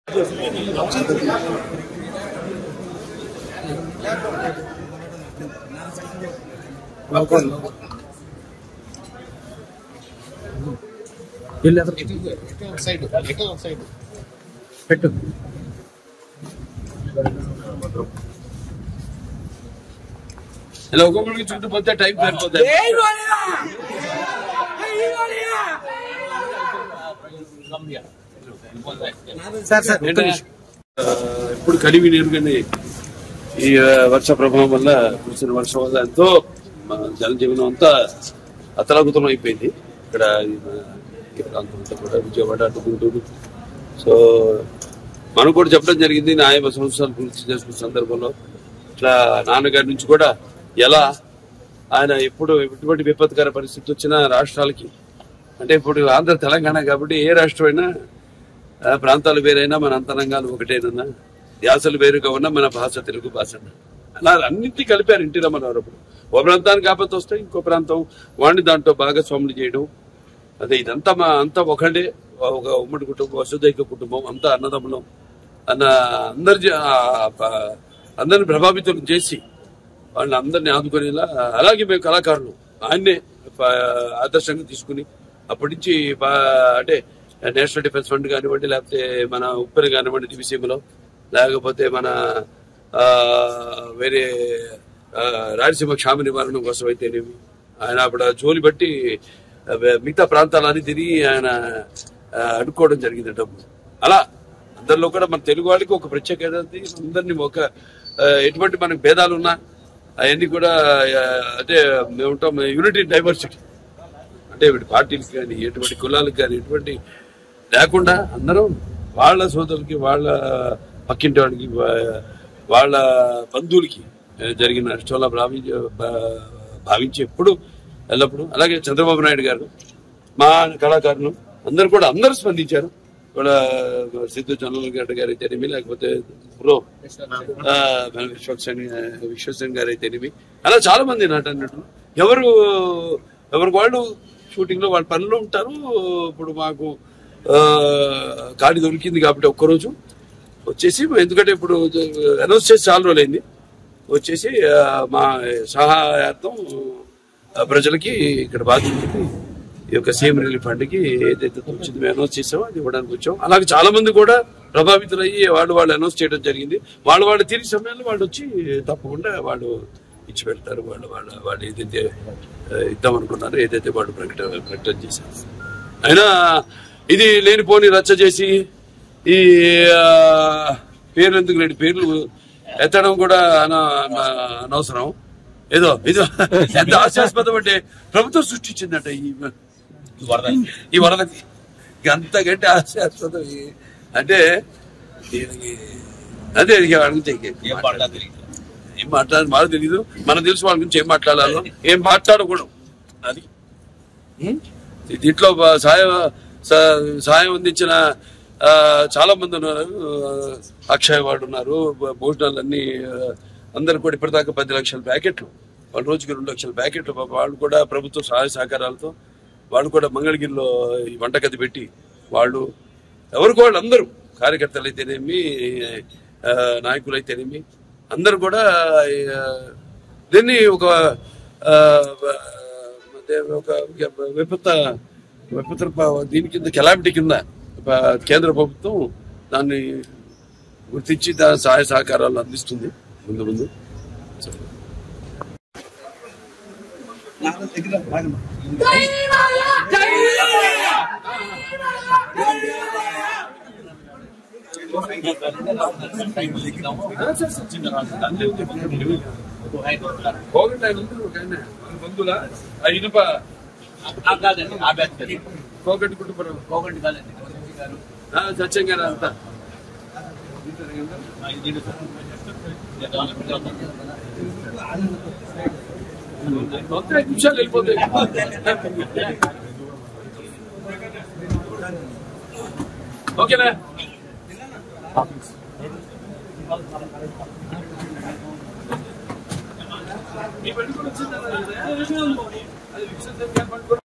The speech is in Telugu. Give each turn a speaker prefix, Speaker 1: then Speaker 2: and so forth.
Speaker 1: పెట్టు ఇలా ఒక్కొక్కరికి చుట్టుపోతే టైం సరిపోతుంది. ఇప్పుడు కలివి నీరుగానే ఈ వర్ష ప్రభావం వల్ల కురిసిన వర్షం వల్ల ఎంతో జనజీవనం అంతా అతలాకుతలం అయిపోయింది. ఇక్కడ ఈ ప్రాంతం కూడా విజయవాడ అటు గుంటూరు. సో మనం కూడా చెప్పడం జరిగింది 50 సంవత్సరాలు పూర్తి చేసుకున్న సందర్భంలో ఇట్లా నాన్నగారి నుంచి కూడా ఎలా ఆయన ఎప్పుడు ఎటువంటి విపత్కర పరిస్థితి వచ్చినా రాష్ట్రాలకి, అంటే ఇప్పుడు ఆంధ్ర తెలంగాణ కాబట్టి ఏ రాష్ట్రమైనా ప్రాంతాలు వేరైనా మన అంతరంగాలు ఒకటేనన్నా, యాసలు వేరుగా ఉన్నా మన భాష తెలుగు భాష అలా అన్నింటినీ కలిపారు ఎన్టీ రామారావు. ఓ ప్రాంతానికి ఆపత్తి వస్తే ఇంకో ప్రాంతం వాడిని దాంట్లో భాగస్వాములు చేయడం, అదే ఇదంతా అంతా ఒకటే, ఒక ఉమ్మడి కుటుంబం, వసుదైక కుటుంబం, అంతా అన్నదమ్ములం అన్న అందరిని ప్రభావితం చేసి వాళ్ళని అందరినీ ఆదుకునేలా, అలాగే మేము కళాకారులు ఆయన్నే ఆదర్శంగా తీసుకుని అప్పటి నుంచి అంటే నేషనల్ డిఫెన్స్ ఫండ్ కానివ్వండి, లేకపోతే మన ఉప్పెన కానివ్వండి దివిసీమలో, లేకపోతే మన వేరే రాయలసీమ క్షామ నివారణ కోసం అయితేనేమి ఆయన అప్పుడు జోలి బట్టి మిగతా ప్రాంతాలన్నీ తిరిగి ఆయన అడుక్కోవడం జరిగింది డబ్బు. అలా అందరిలో కూడా మన తెలుగు వాళ్ళకి ఒక ప్రత్యేకత, అందరినీ ఒక ఎటువంటి మనకు భేదాలు ఉన్నా అవన్నీ కూడా అంటే మేము ఉంటాం యూనిటీ డైవర్సిటీ, అంటే పార్టీలకు కానీ ఎటువంటి కులాలకు కానీ ఎటువంటి లేకుండా అందరం వాళ్ళ సోదరులకి, వాళ్ళ పక్కింటి వాడికి, వాళ్ళ బంధువులకి జరిగిన నష్టంలా భావించి ఎప్పుడు ఎల్లప్పుడు. అలాగే చంద్రబాబు నాయుడు గారు, మా కళాకారులు అందరూ స్పందించారు. కూడా సిద్ధు జొన్నలగడ్డ గారు అయితేనేమి, లేకపోతే ప్రో విశ్వసేన్ గారు అయితేనేమి, అలా చాలా మంది నటులు ఎవరికి వాళ్ళు షూటింగ్ లో వాళ్ళ పనులు ఉంటారు. ఇప్పుడు మాకు ఖాళీ దొరికింది కాబట్టి ఒక్కరోజు వచ్చేసి, ఎందుకంటే ఇప్పుడు అనౌన్స్ చేసి చాలా రోజులైంది, వచ్చేసి మా సహాయార్థం ప్రజలకి ఇక్కడ బాధితులకి ఈ యొక్క సీఎం రిలీఫ్ ఫండ్ కి ఏదైతే వచ్చింది మేము అనౌన్స్ చేసామో అది ఇవ్వడానికి వచ్చాం. అలాగే చాలా మంది కూడా ప్రభావితులయ్యి వాళ్ళు అనౌన్స్ చేయడం జరిగింది. వాళ్ళు తిరిగి సమయంలో వాళ్ళు వచ్చి తప్పకుండా వాళ్ళు ఇచ్చి పెడతారు. వాళ్ళు ఏదైతే ఇద్దాం అనుకున్నారో, ఏదైతే వాళ్ళు ప్రకటన చేశారు. అయినా ఇది లేనిపోని రచ్చ చేసి ఈ పేర్లు ఎందుకు లేని పేర్లు ఎత్తడం కూడా అనవసరం. ఏదో ఎంత హాస్యాస్పదం అంటే ప్రభుత్వం సృష్టించిందట ఈ వరదకి, అంతకంటే హాస్యాస్పదం అంటే అదే అడిగితే ఏం మాట్లాడాలి మాకు తెలీదు. మనకు తెలుసు వాళ్ళ గురించి ఏం మాట్లాడాలో, ఏం మాట్లాడకూడదు. అది దీంట్లో సాయం అందించిన చాలా మంది ఉన్నారు. అక్షయ్ వాడు ఉన్నారు, భోజనాలన్నీ అందరు కూడా ఇప్పటిదాకా 10 లక్షల ప్యాకెట్లు, వాళ్ళ రోజుకి 2 లక్షల ప్యాకెట్లు వాళ్ళు కూడా ప్రభుత్వ సహాయ సహకారాలతో వాళ్ళు కూడా మంగళగిరిలో ఈ వంటగది పెట్టి వాళ్ళు ఎవరికి వాళ్ళు అందరూ కార్యకర్తలు అయితేనేమి, నాయకులు అయితేనేమి అందరు కూడా దీన్ని ఒక విపత్తు దీని కింద కెలామిటీ కింద కేంద్ర ప్రభుత్వం దాన్ని గుర్తించి దాని సహాయ సహకారాలు అందిస్తుంది ముందు. బంధువుల ఇనుప కోగటి కుటుంబం సత్యం గారు అంతా 5 నిమిషాలు వెళ్ళిపోతాయి. ఓకేనా? మీ బండి కూడా వచ్చిందా? అది విశ్వసనీయ